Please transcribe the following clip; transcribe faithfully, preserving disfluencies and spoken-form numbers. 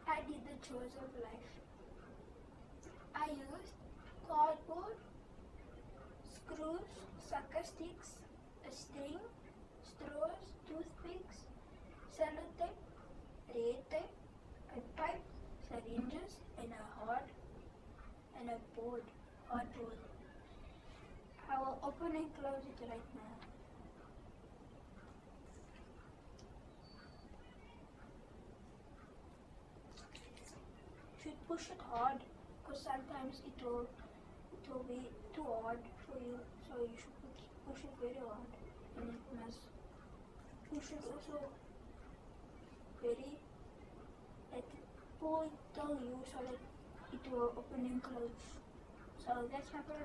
I did the chores of life. I used cardboard, screws, sucker sticks, a string, straws, toothpicks, sellotape, red tape, a pipe, syringes, and a hard and a board, hardboard. I will open and close it right now. Should push it hard, because sometimes it will it will be too hard for you, so you should push, push it very hard, and it must push it also very at pull it till you so that it will open and close. So that's my